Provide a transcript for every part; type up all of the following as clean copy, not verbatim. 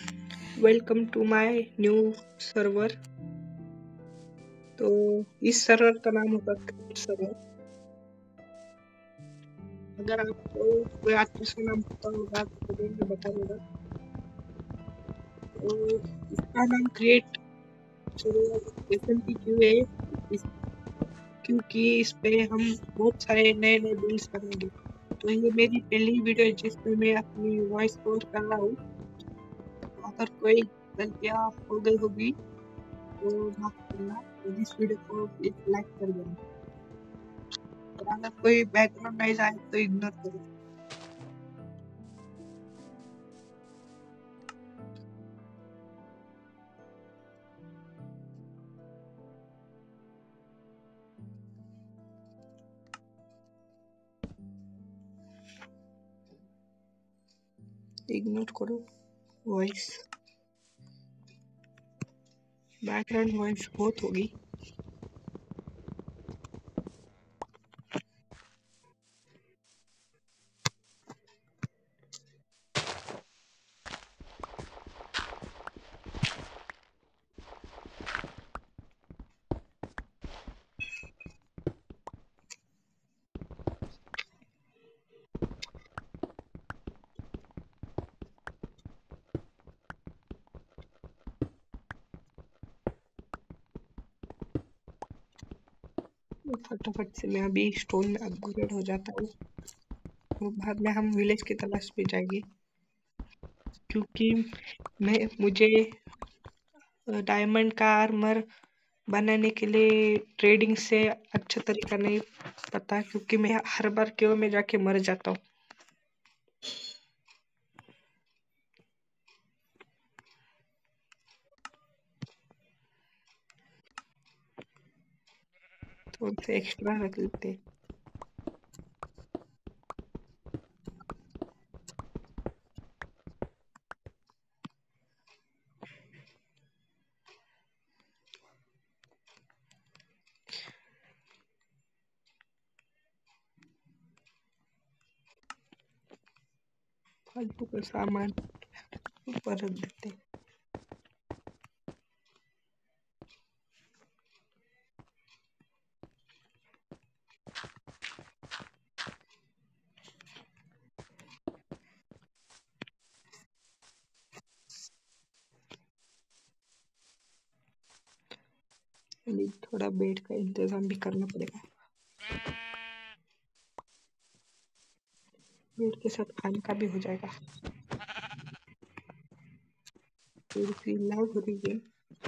Welcome to my new server. तो इस server का नाम होगा क्रिएट सर्वर। अगर आपको कोई आर्टिस्ट का नाम पता होगा तो कमेंट में बता देगा। तो इसका नाम क्रिएट सर्वर एसएमपी क्यों है? क्योंकि इस पे हम बहुत सारे नए नए बिल्ड्स करेंगे। तो ये मेरी पहली वीडियो है जिसमें मैं अपनी वॉइस ओवर कर रहा हूँ। अगर कोई गलतियाँ हो गई होगी तो माफ करना। तो इस वीडियो को एक लाइक कर देना और अगर कोई बैकग्राउंड नॉइज आए तो इग्नोर करो। इग्नोर करो वॉइस, बैकग्राउंड वॉइस बहुत होगी। फटाफट से मैं अभी स्टोन में अपग्रेड हो जाता हूँ। वो बाद में हम विलेज की तलाश पे जाएंगे क्योंकि मुझे डायमंड का आर्मर बनाने के लिए ट्रेडिंग से अच्छा तरीका नहीं पता, क्योंकि मैं हर बार क्यों में जाके मर जाता हूँ। तो उनसे एक्स्ट्रा रख लेते। फालतू का सामान ऊपर रख देते। अभी थोड़ा बेड का इंतजाम भी करना पड़ेगा। बेड के साथ खाने का भी हो जाएगा। थोड़ी सी लैग हो रही है।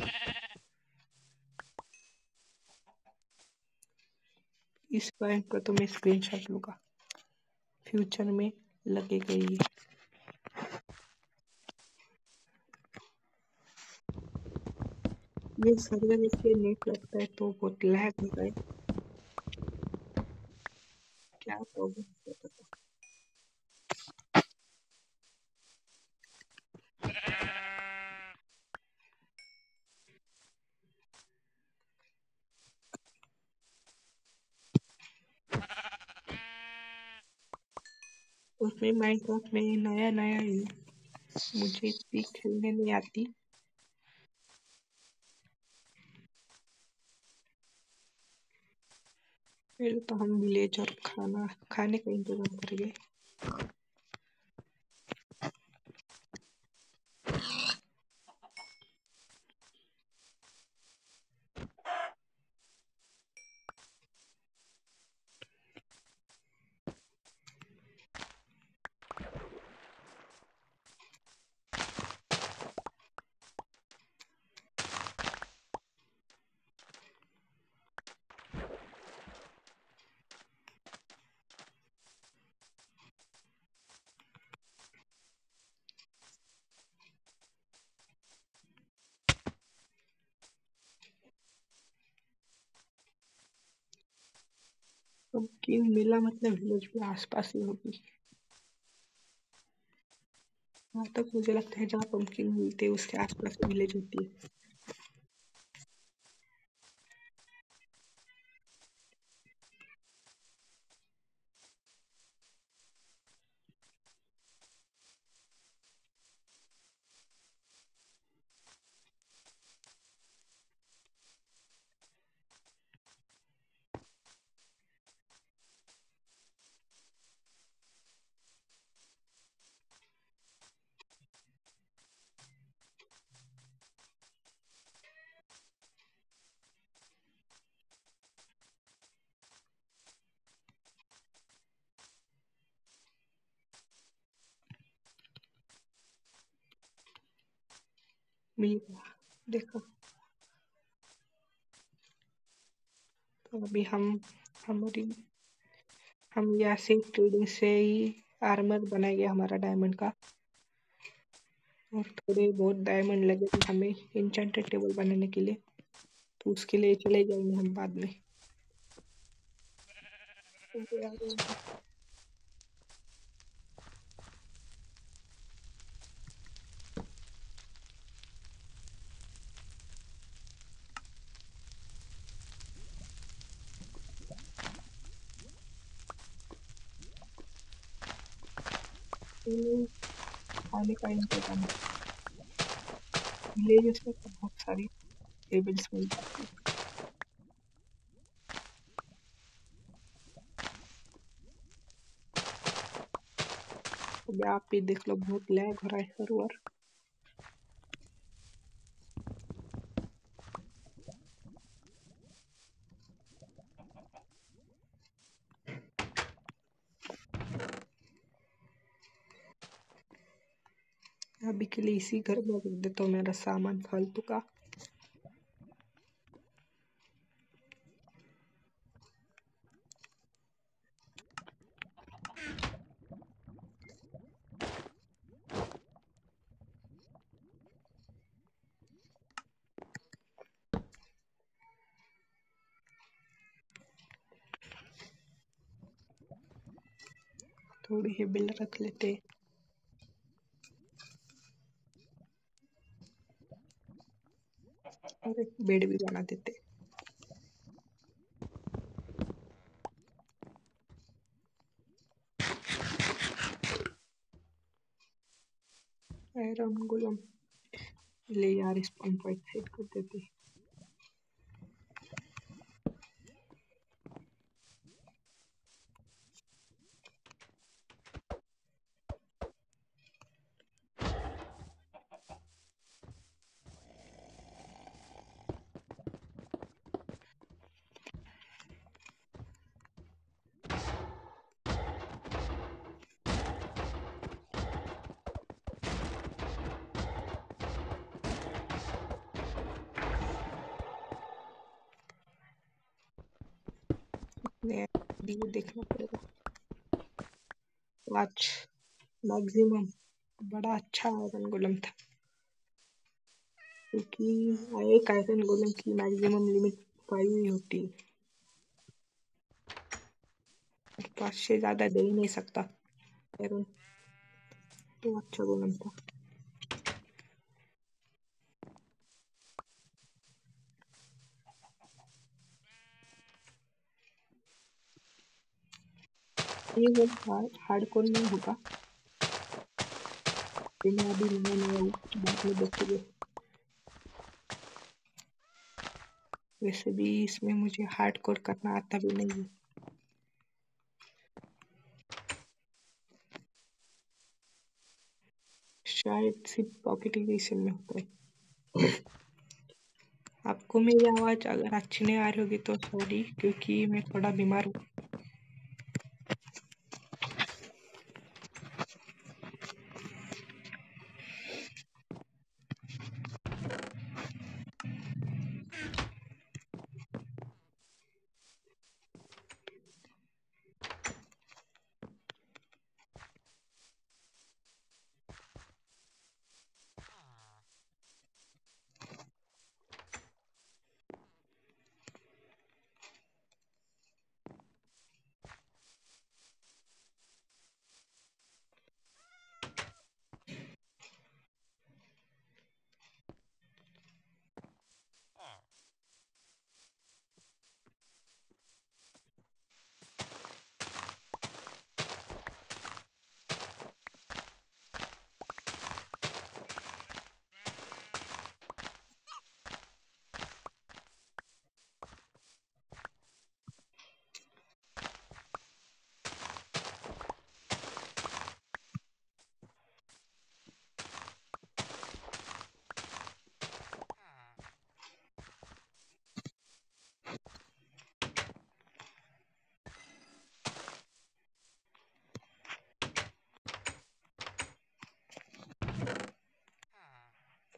इस पॉइंट पर तो मैं स्क्रीनशॉट लूंगा, फ्यूचर में लगेगा ये। ये सर्वर इसलिए नेट लगता है तो बहुत लैग होता है। क्या प्रॉब्लम होता है? उसमें माइनक्राफ्ट में नया नया ही, मुझे इतनी खेलने नहीं आती। पहले तो हम विलेज और खाने का इंतजाम करेंगे। पंपकिन मिला मतलब विलेज भी आसपास ही होगी। जहाँ तक मुझे लगता है जहाँ पंपकिन मिलते हैं उसके आसपास विलेज होती है। मीरा देखो। तो अभी हमारी हम यहाँ से ट्रेडिंग से ही आर्मर बनाएंगे हमारा डायमंड का। और थोड़े बहुत डायमंड लगेंगे हमें इंचेंटेड टेबल बनाने के लिए, तो उसके लिए चले जाएंगे हम बाद में। खाने का इंतजाम विलेजेस में तो बहुत सारी टेबल्स मिल जाती है। अभी आप भी देख लो, बहुत लैग हो रहा है सर्वर। अभी के लिए इसी घर में रख देता हूँ मेरा सामान फालतू का। थोड़ी ही बिल रख लेते और एक बेड भी बना देते। आयरन गोलम ले यार, इस पॉइंट सेट कर देते। ये देखना पड़ेगा। आज मैक्सिमम बड़ा अच्छा आयरन गोलम था, क्योंकि एक आयरन गोलम की मैक्सिमम लिमिट 5 ही होती है। 5 से ज्यादा दे ही नहीं सकता आयरन, तो अच्छा गोलम था। ये वो हार्डकोर नहीं होगा, मैं अभी नया नया हूँ, बाद में देखोगे। वैसे भी इसमें मुझे हार्डकोर करना आता भी नहीं है, शायद सिर्फ पॉकेट एडिशन में होता है। आपको मेरी आवाज अगर अच्छी नहीं आ रही होगी तो सॉरी, क्योंकि मैं थोड़ा बीमार हूँ।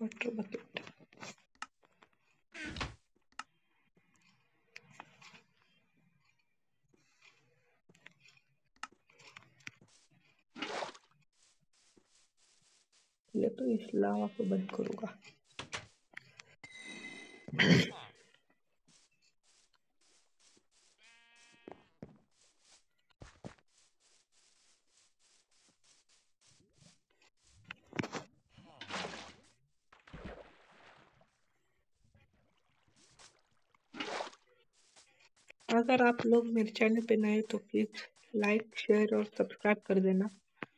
Water bucket. पहले तो इस लावा को बंद करूंगा। अगर आप लोग मेरे चैनल पे नए तो प्लीज लाइक शेयर और सब्सक्राइब कर देना।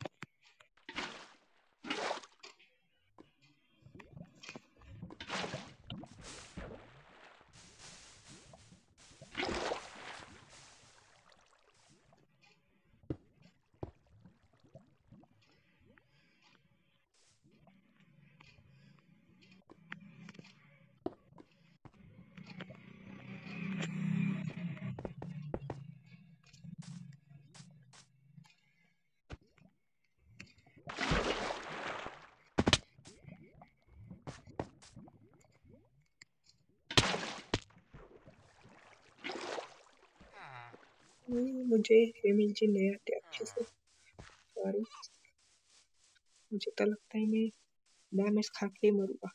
मुझे एमएलजी नहीं आते अच्छे से, सॉरी। मुझे तो लगता है मैं डैमेज खा के मरूंगा।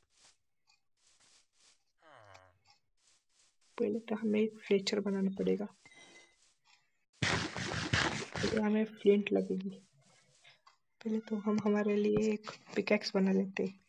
पहले तो हमें एक फ्लेचर बनाना पड़ेगा। पहले हमें फ्लिंट लगेगी। पहले तो हम हमारे लिए एक पिकैक्स बना लेते हैं।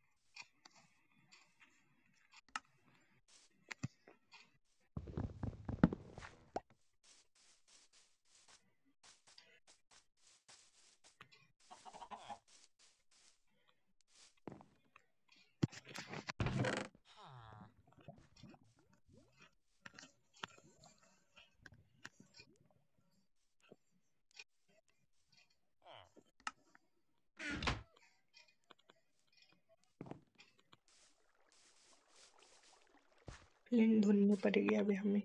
फ्लिंट ढूंढनी पड़ेगी अभी हमें।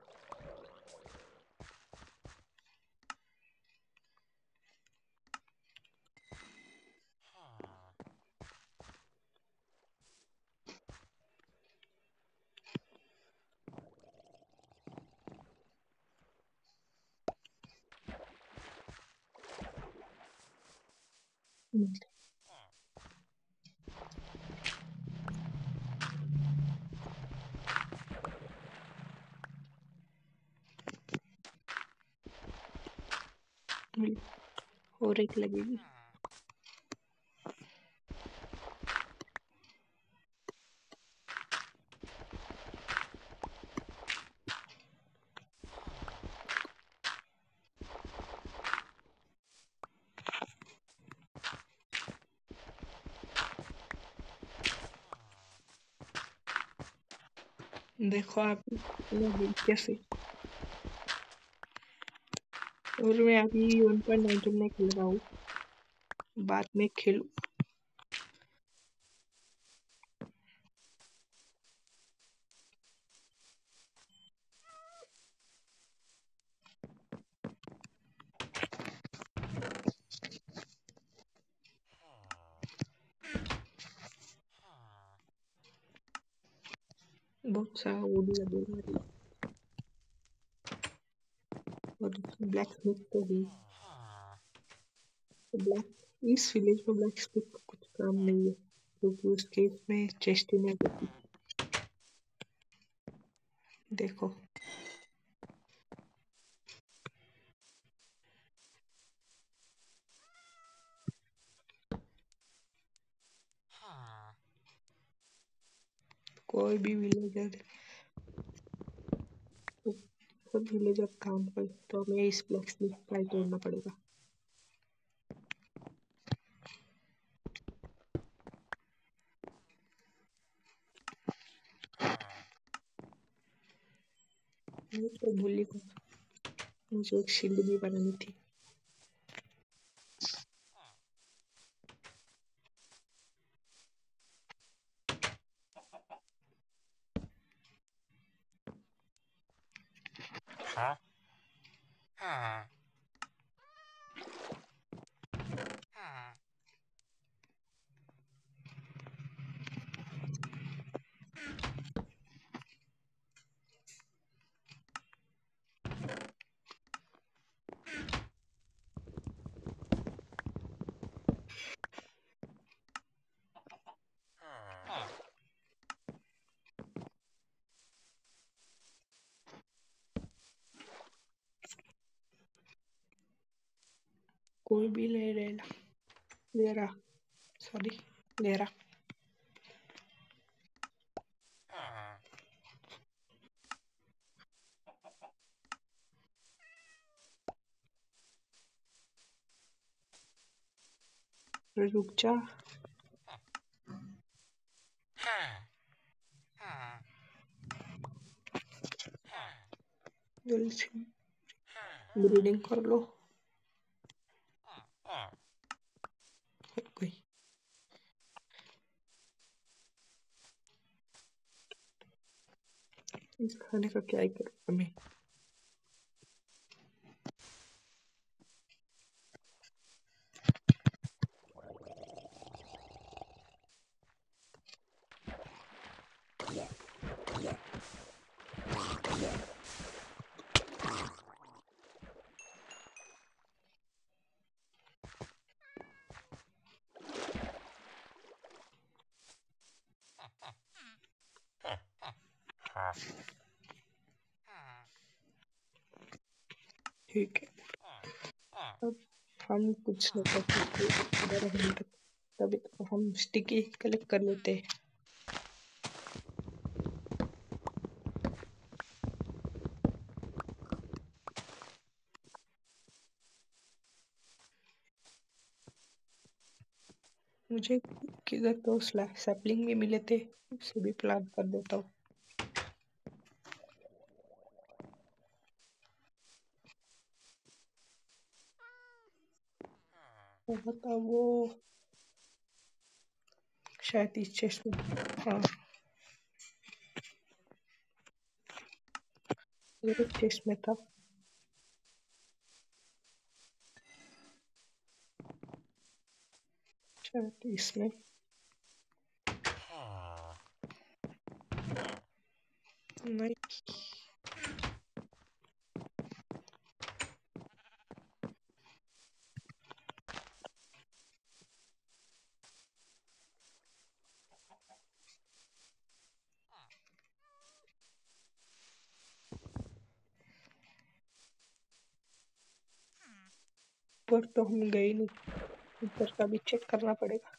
और एक लगेगी। देखो आप कैसे। और मैं अभी 1.19 में खेल रहा हूँ, बाद में खेलूँ। बहुत सारा वुड लगेगा और ब्लैक स्मिथ तो ही। ब्लैक इस विलेज में ब्लैक स्मिथ का कुछ काम नहीं है, क्योंकि उसके इसमें चेस्ट ही नहीं होती। देखो कोई भी विलेजर, सब विलेजर काम कर तो हमें इस ब्लैक स्मिथ का तोड़ना पड़ेगा। मैं तो भूल ही गया, मुझे एक शील्ड भी बनानी थी। कोई भी ले ले रहा, सॉरी, ले रहा। रुक जा, जल्दी से ब्रीडिंग कर लो। गई। इस खाने का क्या ही करूँ मैं। ठीक है, अब हम कुछ नहीं कर सकते इधर हम तक, तभी तो हम स्टिकी कलेक्ट कर लेते हैं। मुझे किधर तो सैपलिंग भी मिले थे, उसे भी प्लांट कर देता हूँ। वो बता, वो शायद इस चेस्ट में, हाँ ये चेस्ट में था, शायद इसमें। नहीं, ऊपर तो हम गए नहीं, ऊपर का भी चेक करना पड़ेगा।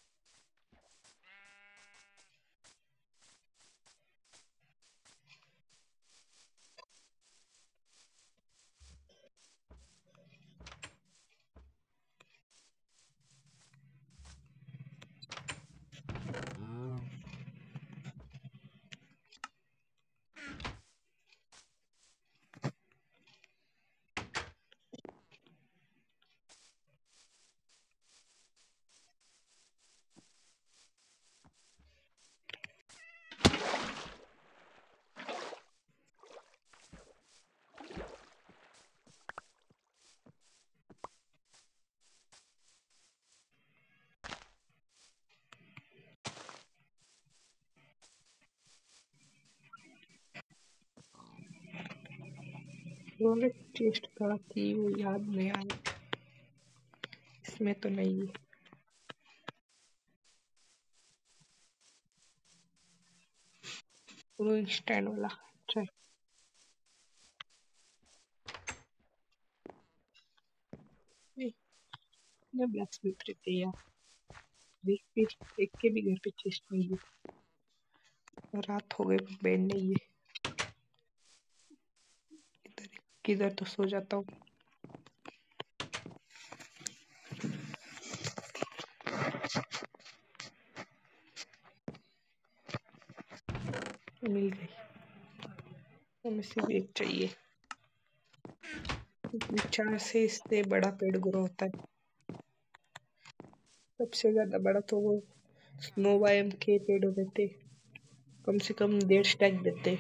वो चेस्ट का थी, वो याद नहीं आ रहा, इसमें तो नहीं है। वो स्टैंड वाला, अच्छा ये ब्लैक स्मिथ रहते हैं यार, एक भी, एक के भी घर पे चेस्ट नहीं है। रात हो गई, बेड नहीं है इधर, किधर तो सो जाता हूँ। मिल गई, हमें सिर्फ एक चाहिए, चार से इससे बड़ा पेड़ ग्रो होता है। सबसे ज्यादा बड़ा तो वो स्नो बायम के पेड़ देते, कम से कम 1.5 स्टैक देते।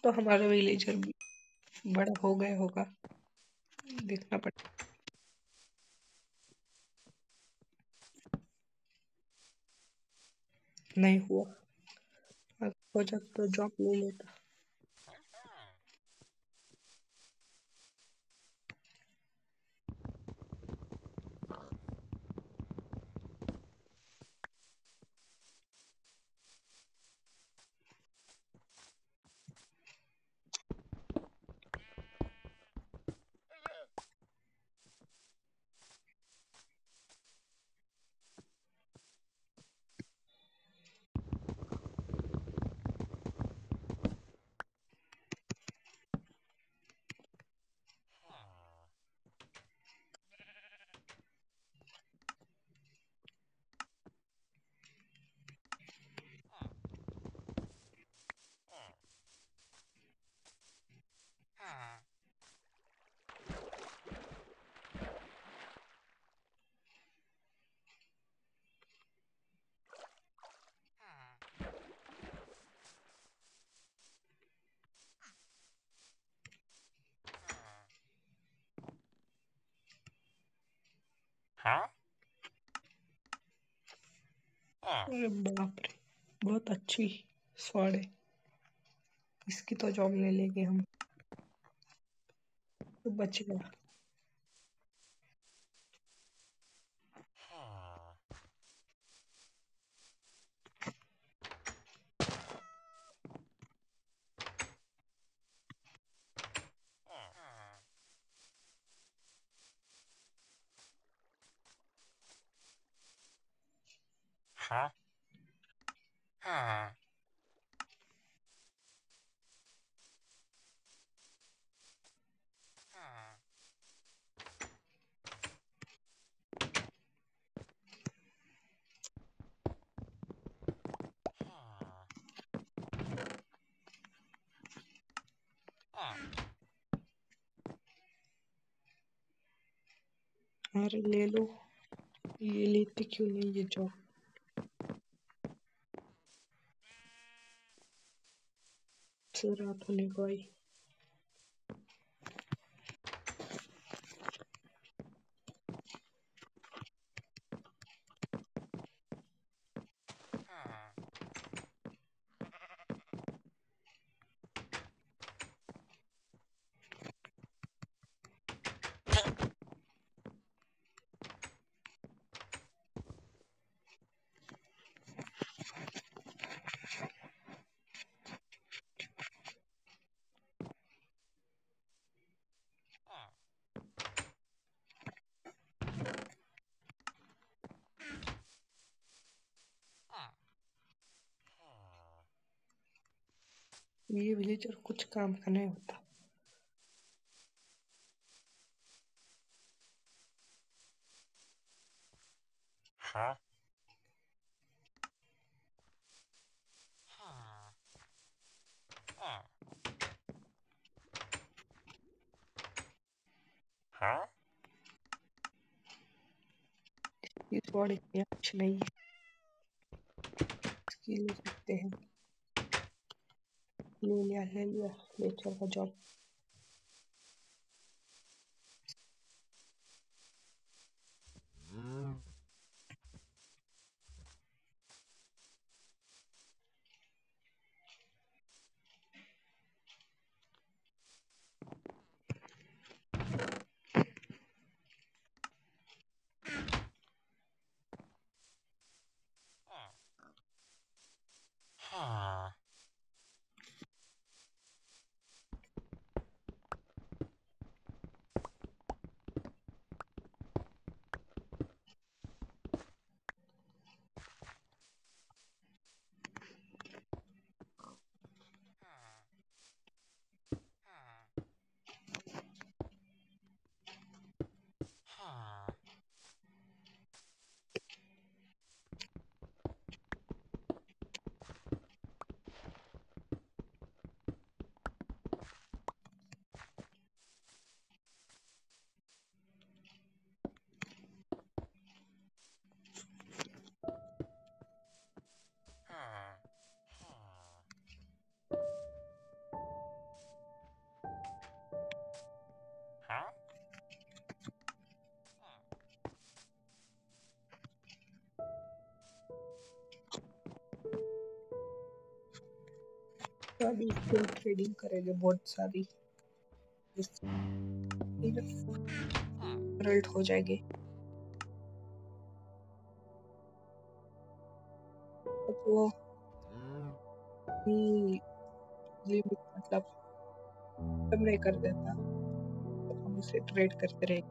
तो हमारा विलेजर भी बड़ा हो गया होगा, देखना पड़ेगा। नहीं हुआ, अगर हो जाता तो जॉब ले लेता। अरे बाप रे, बहुत अच्छी स्वॉर्ड है, इसकी तो जॉब ले लेंगे हम, तो बच गया। अरे ले लो, ये लेते क्यों नहीं ये जॉब। से रात होने को आई। ये विलेजर कुछ काम का नहीं होता। इस बॉडी इतनी अच्छी नहीं है, इसकी ले सकते हैं। ले लिया लेक्चर का जॉब। अभी इससे ट्रेडिंग करेंगे बहुत सारी, रिजल्ट हो जाएंगे। तो लिमिट मतलब कम नहीं कर देता, तो हम उसे ट्रेड करते रहेंगे।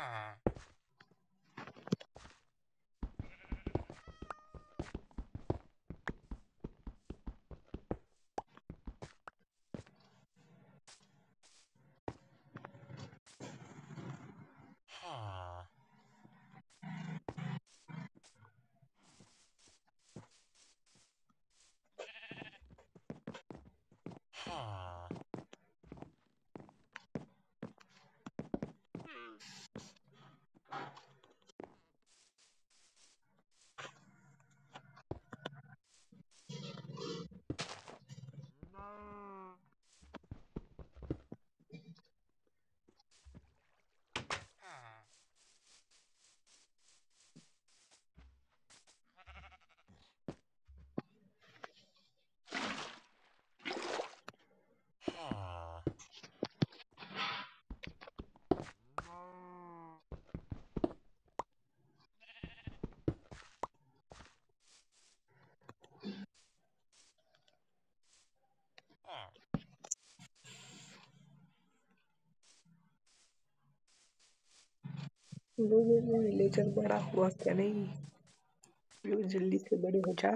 विलेजर बड़ा हुआ क्या नहीं? जल्दी से बड़े हो जा।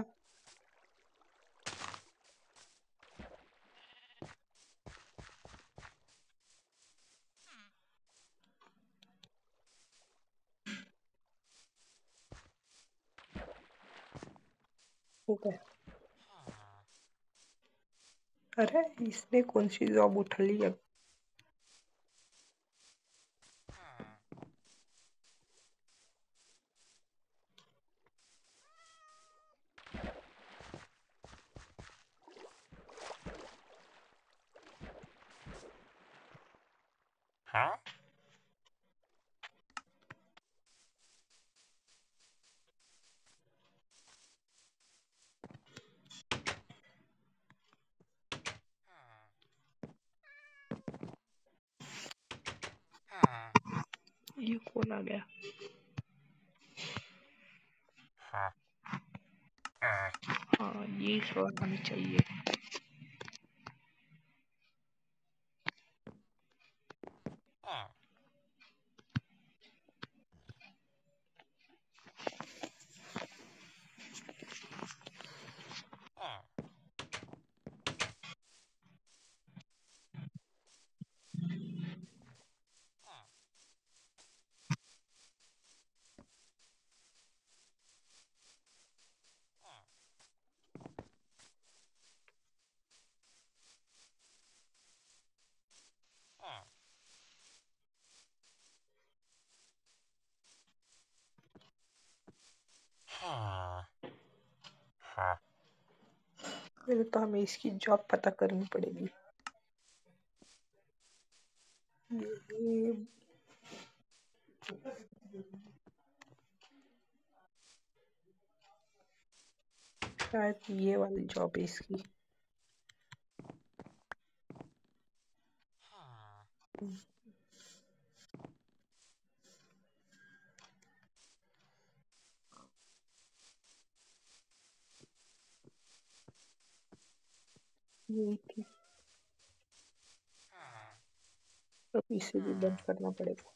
हो गया। अरे इसने कौन सी जॉब उठा ली अब? ये कौन आ गया? हाँ ये सवाल आनी चाहिए। पहले तो हमें इसकी जॉब पता करनी पड़ेगी। ये शायद ये वाली जॉब है इसकी। यही थी। तो इसे भी बंद करना पड़ेगा।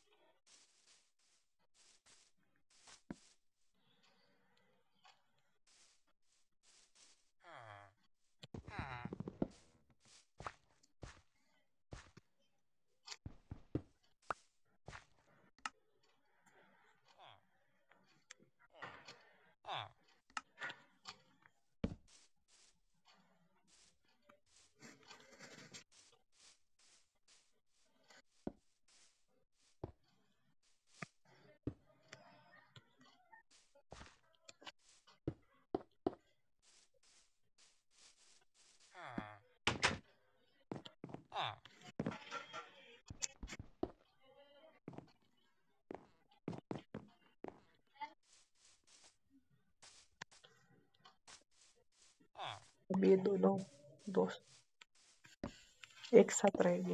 अब ये दोनों दोस्त एक साथ रहेंगे।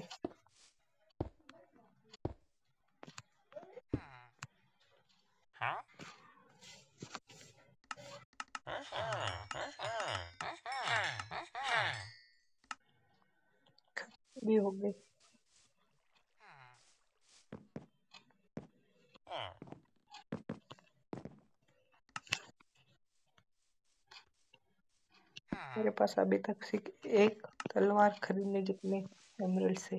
भी हो गए। पास अभी तक सिर्फ एक तलवार खरीदने जितने एमरल्ड से।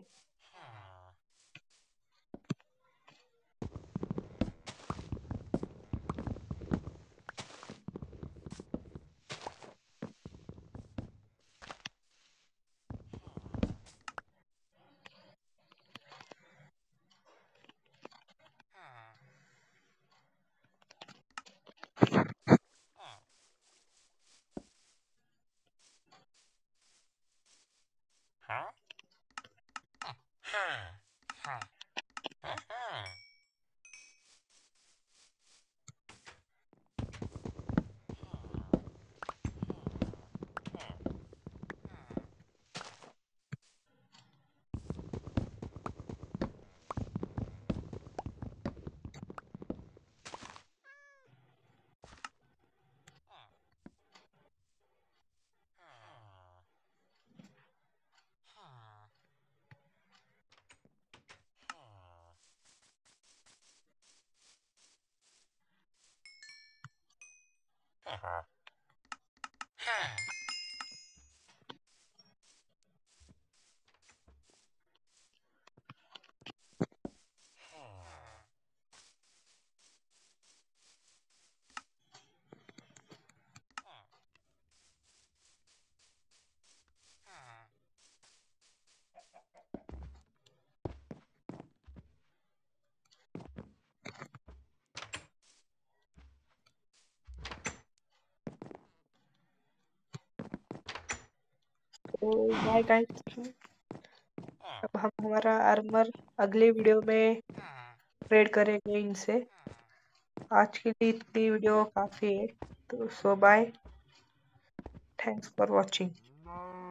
तो बाय गाइस, अब हम हमारा आर्मर अगले वीडियो में ट्रेड करेंगे इनसे। आज के लिए इतनी वीडियो काफ़ी है, तो so bye, thanks for watching.